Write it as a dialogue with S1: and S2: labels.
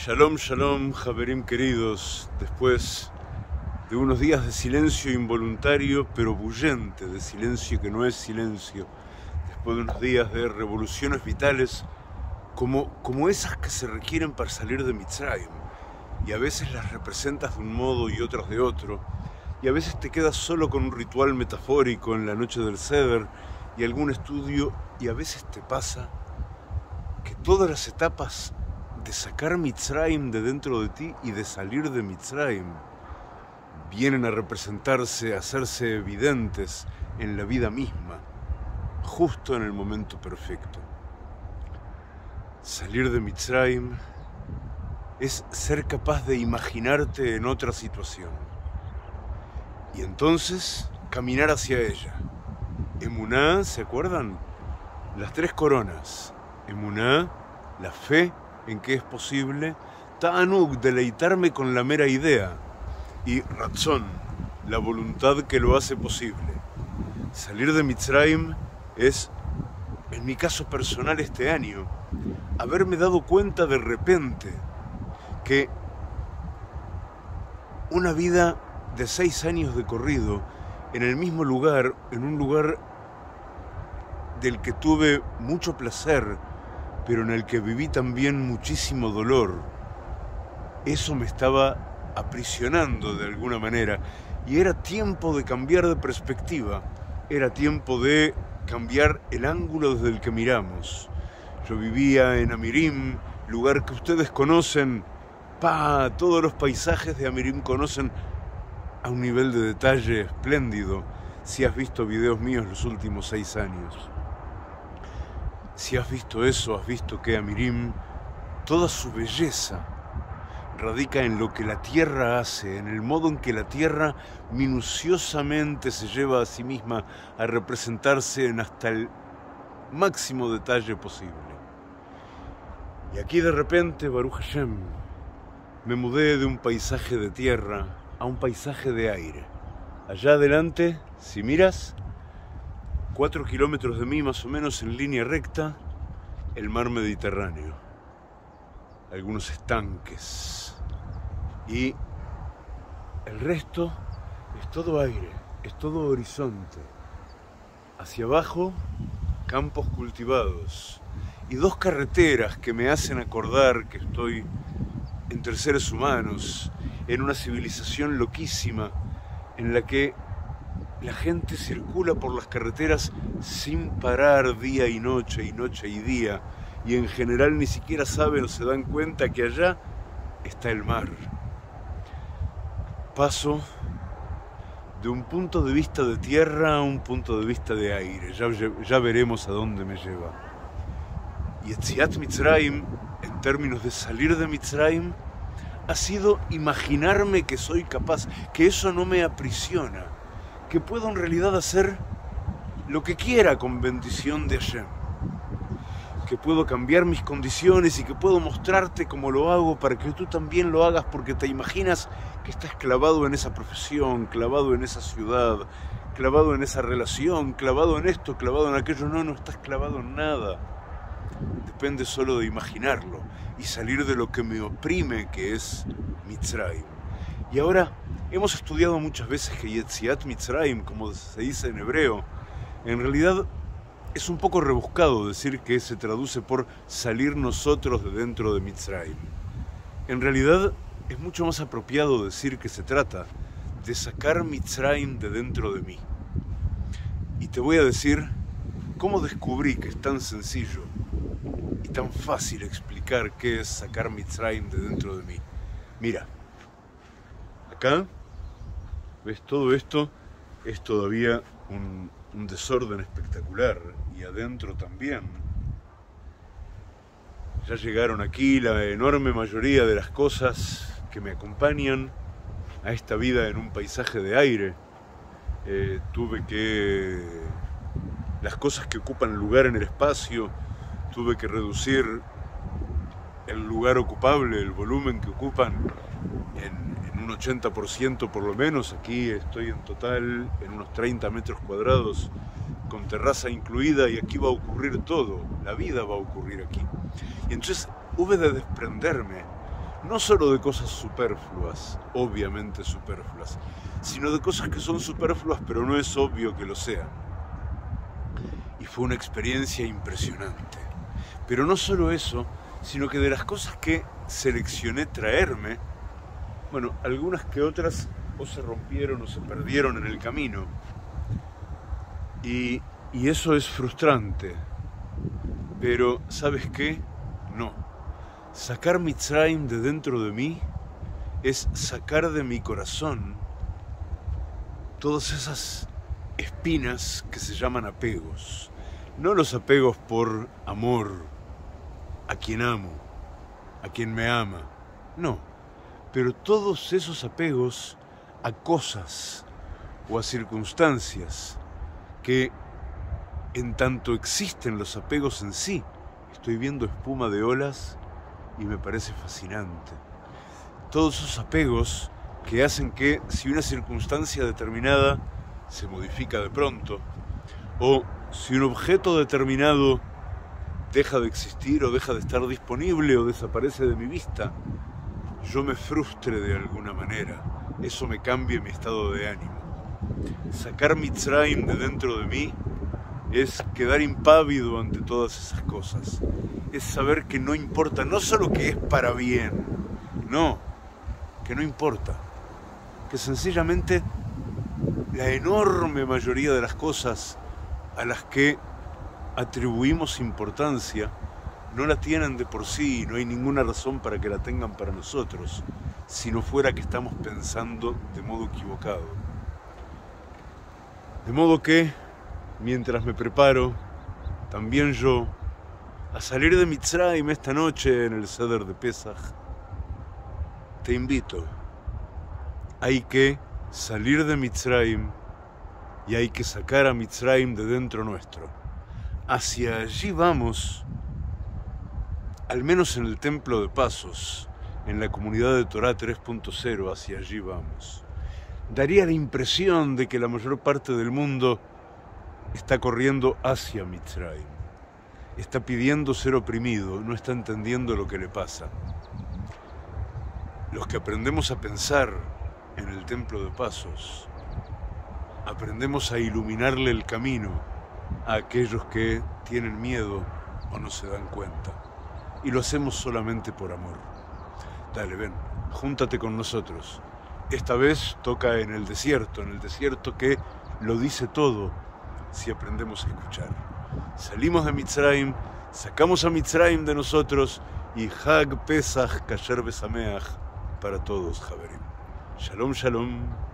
S1: Shalom, shalom, Javerim queridos. Después de unos días de silencio involuntario, pero bullente, de silencio que no es silencio, después de unos días de revoluciones vitales, como esas que se requieren para salir de Mitzrayim, y a veces las representas de un modo y otras de otro, y a veces te quedas solo con un ritual metafórico en la noche del Seder y algún estudio, y a veces te pasa que todas las etapas de sacar Mitzrayim de dentro de ti y de salir de Mitzrayim vienen a representarse, a hacerse evidentes en la vida misma, justo en el momento perfecto. Salir de Mitzrayim es ser capaz de imaginarte en otra situación y entonces caminar hacia ella. Emuná, ¿se acuerdan? Las tres coronas. Emuná, la fe en que es posible, Ta'anug, deleitarme con la mera idea, y Ratzon, la voluntad que lo hace posible. Salir de Mitzrayim es, en mi caso personal este año, haberme dado cuenta de repente que una vida de 6 años de corrido en el mismo lugar, en un lugar del que tuve mucho placer, pero en el que viví también muchísimo dolor, eso me estaba aprisionando de alguna manera, y era tiempo de cambiar de perspectiva, era tiempo de cambiar el ángulo desde el que miramos. Yo vivía en Amirim, lugar que ustedes conocen, todos los paisajes de Amirim conocen a un nivel de detalle espléndido, si has visto videos míos los últimos 6 años. Si has visto eso, has visto que Amirim, toda su belleza radica en lo que la tierra hace, en el modo en que la tierra minuciosamente se lleva a sí misma a representarse en hasta el máximo detalle posible. Y aquí de repente, Baruch Hashem, me mudé de un paisaje de tierra a un paisaje de aire. Allá adelante, si miras, 4 kilómetros de mí, más o menos en línea recta, el mar Mediterráneo. Algunos estanques. Y el resto es todo aire, es todo horizonte. Hacia abajo, campos cultivados. Y 2 carreteras que me hacen acordar que estoy entre seres humanos, en una civilización loquísima, en la que la gente circula por las carreteras sin parar día y noche y día, y en general ni siquiera saben o se dan cuenta que allá está el mar. Paso de un punto de vista de tierra a un punto de vista de aire, ya veremos a dónde me lleva. Y Yetziat Mitzrayim, en términos de salir de Mitzrayim, ha sido imaginarme que soy capaz, que eso no me aprisiona, que puedo en realidad hacer lo que quiera con bendición de Hashem, que puedo cambiar mis condiciones y que puedo mostrarte cómo lo hago para que tú también lo hagas, porque te imaginas que estás clavado en esa profesión, clavado en esa ciudad, clavado en esa relación, clavado en esto, clavado en aquello. No estás clavado en nada. Depende solo de imaginarlo y salir de lo que me oprime, que es Mitzrayim. Y ahora, hemos estudiado muchas veces que Yetziat Mitzrayim, como se dice en hebreo, en realidad es un poco rebuscado decir que se traduce por salir nosotros de dentro de Mitzrayim. En realidad es mucho más apropiado decir que se trata de sacar Mitzrayim de dentro de mí. Y te voy a decir cómo descubrí que es tan sencillo y tan fácil explicar qué es sacar Mitzrayim de dentro de mí. Mira. Acá, ves, todo esto es todavía un desorden espectacular, y adentro también. Ya llegaron aquí la enorme mayoría de las cosas que me acompañan a esta vida en un paisaje de aire. Las cosas que ocupan lugar en el espacio, tuve que reducir el lugar ocupable, el volumen que ocupan en un 80% por lo menos. Aquí estoy en total en unos 30 metros cuadrados con terraza incluida, y aquí va a ocurrir todo, la vida va a ocurrir aquí. Y entonces hube de desprenderme no solo de cosas superfluas, obviamente superfluas, sino de cosas que son superfluas pero no es obvio que lo sean. Y fue una experiencia impresionante. Pero no solo eso, sino que de las cosas que seleccioné traerme, bueno, algunas que otras o se rompieron o se perdieron en el camino. Y eso es frustrante. Pero, ¿sabes qué? No. Sacar Mitzrayim de dentro de mí es sacar de mi corazón todas esas espinas que se llaman apegos. No los apegos por amor a quien amo, a quien me ama. No. Pero todos esos apegos a cosas o a circunstancias que, en tanto existen los apegos en sí, estoy viendo espuma de olas y me parece fascinante. Todos esos apegos que hacen que si una circunstancia determinada se modifica de pronto, o si un objeto determinado deja de existir o deja de estar disponible o desaparece de mi vista, yo me frustre de alguna manera, eso me cambia mi estado de ánimo. Sacar Mitzrayim de dentro de mí es quedar impávido ante todas esas cosas, es saber que no importa, no solo que es para bien, no, que no importa, que sencillamente la enorme mayoría de las cosas a las que atribuimos importancia no la tienen de por sí y no hay ninguna razón para que la tengan para nosotros, si no fuera que estamos pensando de modo equivocado. De modo que, mientras me preparo, también yo, a salir de Mitzrayim esta noche en el Seder de Pesach, te invito. Hay que salir de Mitzrayim y hay que sacar a Mitzrayim de dentro nuestro. Hacia allí vamos, al menos en el Templo de Pasos, en la comunidad de Torah 3.0, hacia allí vamos. Daría la impresión de que la mayor parte del mundo está corriendo hacia Mitzrayim. Está pidiendo ser oprimido, no está entendiendo lo que le pasa. Los que aprendemos a pensar en el Templo de Pasos, aprendemos a iluminarle el camino a aquellos que tienen miedo o no se dan cuenta. Y lo hacemos solamente por amor. Dale, ven, júntate con nosotros. Esta vez toca en el desierto que lo dice todo si aprendemos a escuchar. Salimos de Mitzrayim, sacamos a Mitzrayim de nosotros y Hag Pesach Kasher Besameach para todos, Javerim. Shalom, shalom.